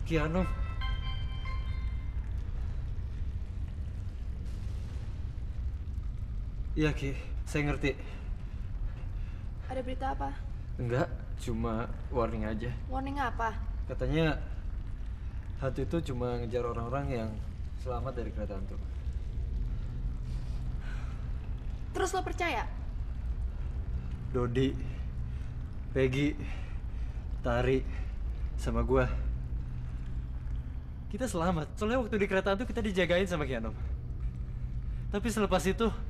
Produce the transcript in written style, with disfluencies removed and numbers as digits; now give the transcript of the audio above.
Kiano. Iya Ki, saya ngerti. Ada berita apa? Enggak, cuma warning aja. Warning apa? Katanya hantu itu cuma ngejar orang-orang yang selamat dari kereta hantu. Terus lo percaya? Dodi, Peggy, Tari, sama gua. Kita selamat. Soalnya waktu di kereta hantu kita dijagain sama Kianom. Tapi selepas itu